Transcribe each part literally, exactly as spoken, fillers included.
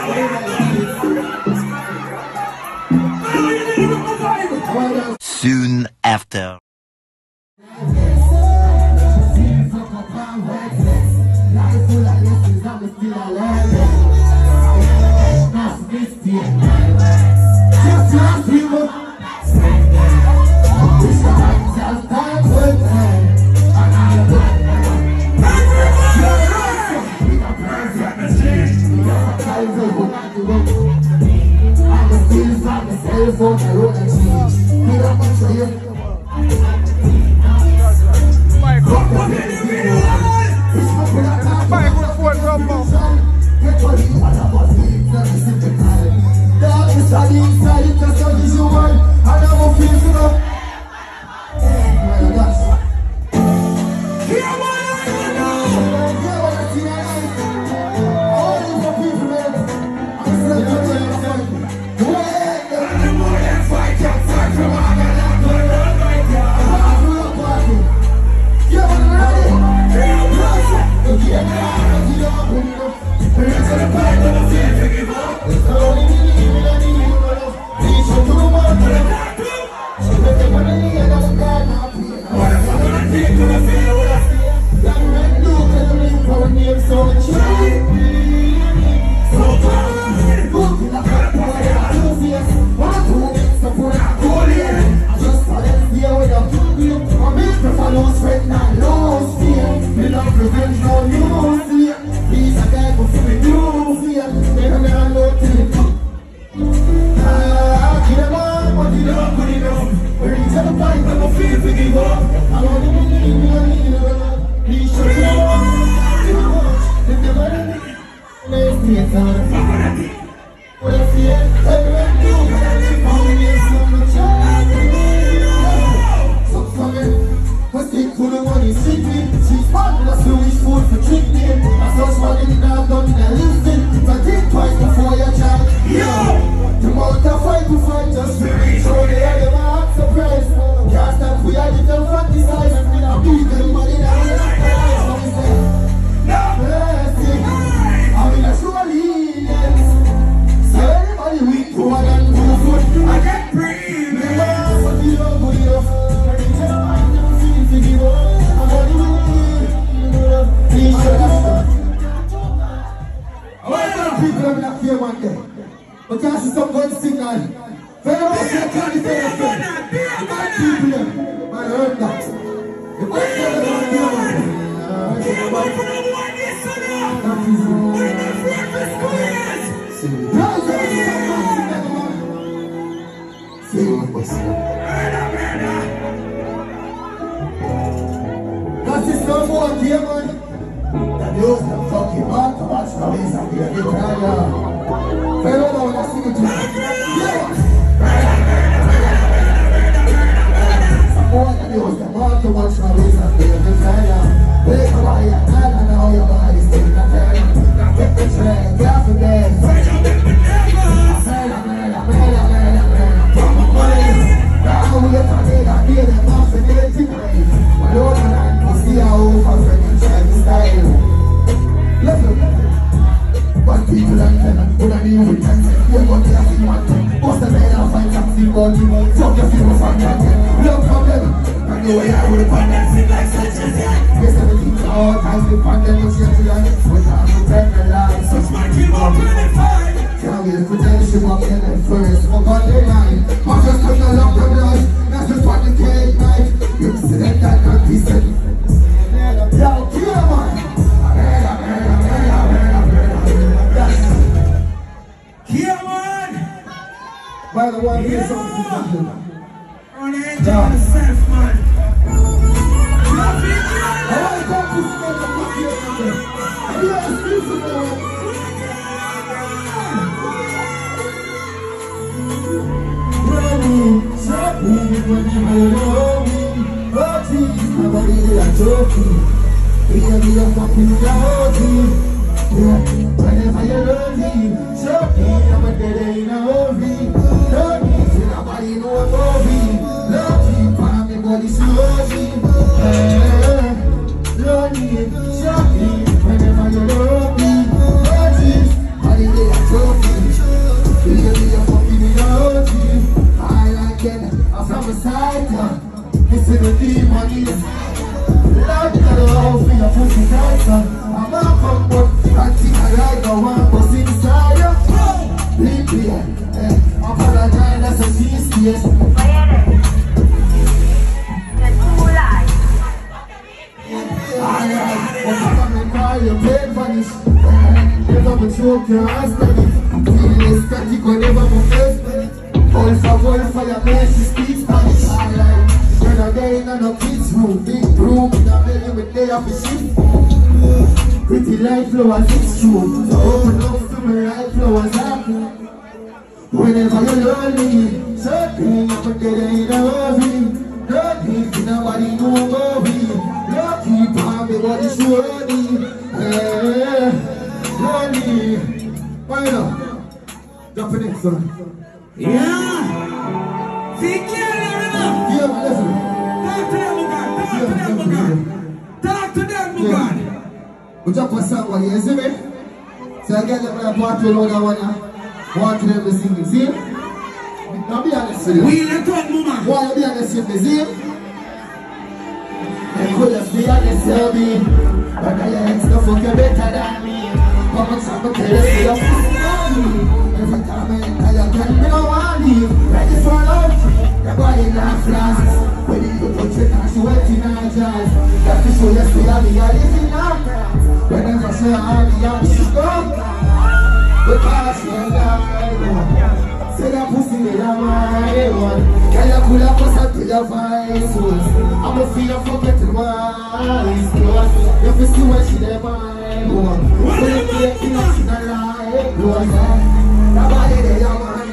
Soon after. Whenever you love me, oh, geez, holiday, trophy. want steady. Feeling static whenever my face steady. All for all for your man, she speaks Spanish. When I'm there in no kids room, big room, in a belly with day of the shift. Pretty light flowers, it's true. So open up to me, right flowers up. Whenever you're lonely, something up and get in a hurry. No need for nobody to worry. No keep on me, what is surely. Hey, lonely. Why not? Drop the next one. Yeah! See, clearly enough! Yeah, man, listen. Talk to them, Mugan! Talk to them! Talk to them, Mugan! We drop a song one here, see me? So I get them when I part to another one, want them to sing it, see? Now be honest with you. We let talk, Muma! Why you be honest with me, see? You could just be honest with me, but I ain't no fucking better than me. Come on, stop and tell us you're fucking on me. Every time I enter your girl, me no want leave. Ready for love, your body not flash. When you touch it, now she wet in her jazz. Got to show you, see how me a living now. Whenever she hard, yeah, she's gone. Because she ain't died. Say that pussy me a my one. Can you pull up us up to your vice? I'ma feel you forgetting wise. You can see when she there my one. When you feel it, you she not like close. Nobody there, your man.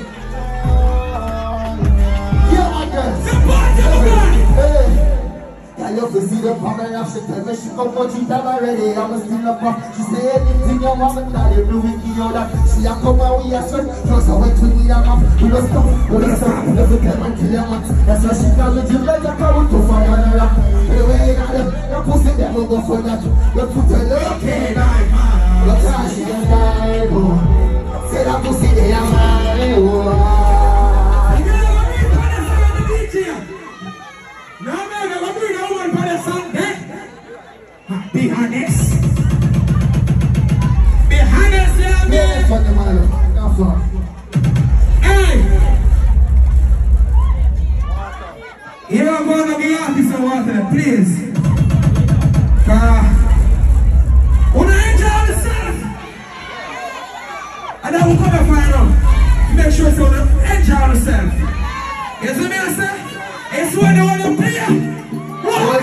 Yeah, my girl. Hey. Can you feel see the power of she tell me she come for cheat already. I'ma still up up. She say anything you want me now. You do it, you know that. She a come and we a sweat. Plus I went to me a map. We don't stop, we don't stop. Every time until you want. That's why she call me Jim like a cow to fire and rock. Anyway, you got them. Your pussy them will go for that. You put a look in my man. Look how she just died. Say that pussy they are mine. Be honest. Be honest, yeah, man. Hey! You're going to be artist of water, please. Uh, wanna enjoy yourself? And then we'll come and find out. Make sure you enjoy yourself. You see me, I say? It's when you want to play. What?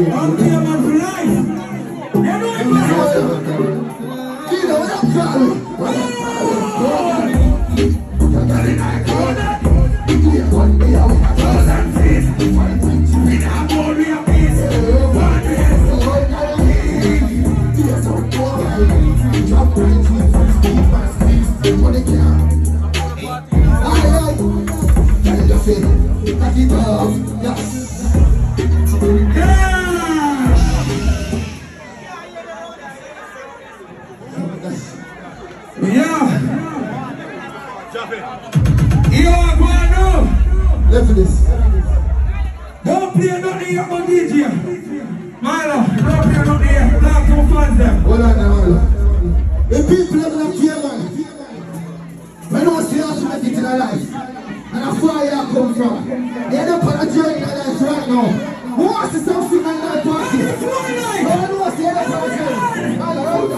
I'm here, man, for life. You know it, man. You know what I'm calling? What I'm calling? You're telling I call that. You want me out my thousand feet. One thing to me, I'm more real peace. One day, so I'm gonna leave. Yes, I'm going. Drop my teeth, speed my speed. What they can. Aye, aye. Tell your feet. Back it up. Yeah. Yeah. Yeah. Yo, Guano. Left for this. Don't play nothing here on D J. Milo, don't play nothing here. Talk to my fans them. Hold on now, Milo. The people are not here, man. I don't see how to make it in their life. And that's where I come from. They end up on a journey in their life right now. Who wants to stop singing in that party? No one wants to end up on a journey. Milo, hold on.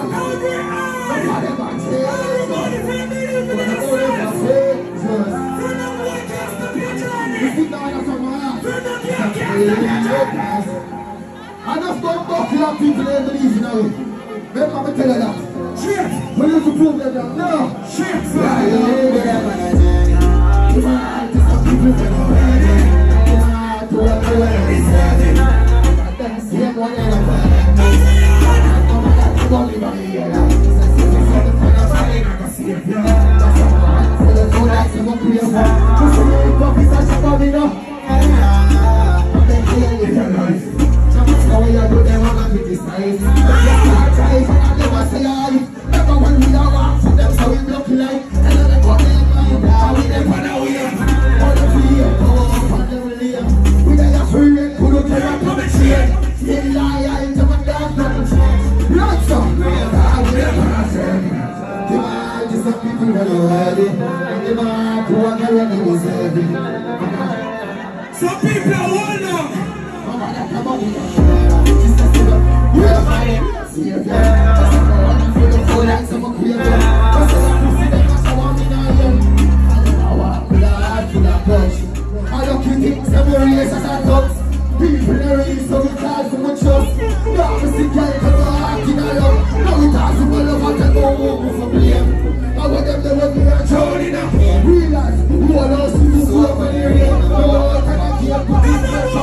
Enough don't buckle up people in the believe now. Remember me tell you that. Shit. We need to prove them that. No. Shit. Yeah, yeah, yeah, yeah. Come on, just some people that are ready. Come on, to what they want to be serving. I don't see them one end of it. Come on, that's what we want to hear. That's what we want to find. I can see it. That's what we want. So let's go like some up here. Just to make coffee, such a coffee, no? I'm going to tell you your life. How you do them all and criticize. Yes, I try and I never say I. Never when we are walk for them, so we block like. And then they put them in mind. How we them on our way. All the free, go up on them layer. We got a free and put up there and come and share. Still lie, I ain't never done nothing. Lots of how we them on our journey. Give out to some people who are ready. And give out to one that really deserve it. Some people are one now. Come on, we're fighting. See if you're I'm feeling full like someone created. What's the last to see them? That's how I'm in our young. I don't know what could I add to that push. I don't think some areas as I talk. People are really so we call so much trust. Now we see guys that go out in our love. Now we talk so much about the go over for blame. I want them to let me and throw it up. Realize who are those who go up in the area. No, can I keep up with this?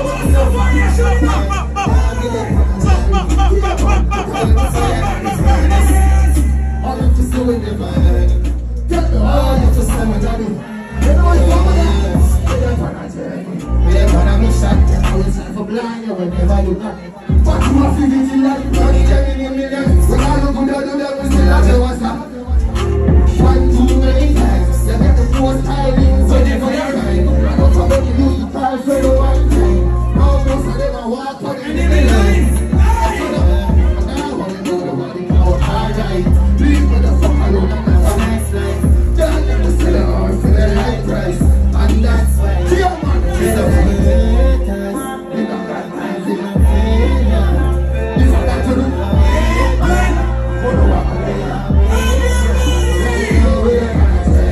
All of this doing the vibe. Tell me all of this time, Johnny. You know what's wrong with that? We're on a journey. We're on a mission. I was like for blind, you will never do that. But you are feeling in life. You're getting in millions. When I look good, I do that. We still have to what's up. One, two, many times. You get the most timing. So they for your time. I don't forget to use the time for the one time. Now most of them are walk on the line. Please, motherfucker, alone, and that's a nice life. Don't let me sell it all for the high price. And that's why, yeah, man, it's a haters. We don't got time for no failure. If I got to do, man, what do I do? Let me know where I'm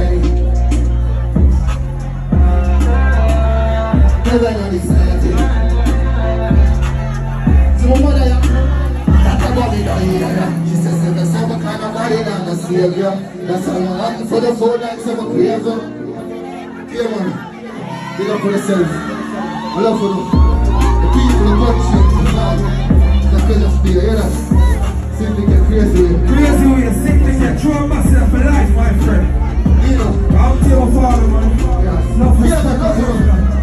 gonna tell you. Never know this anything. So, my mother, yeah, that's a body down here. She says, that's how kind of body down the savior. That's how I'm happy for the phone like some craver. Yeah, man. Big up for yourself. I love for the, the people, the country, the man. The pleasure to be here, hear that? Simply get crazy. Crazy way, simply get throw myself for life, my friend. You know. I'll tell your father, man. Yeah. Love for Yeah, man, love for them.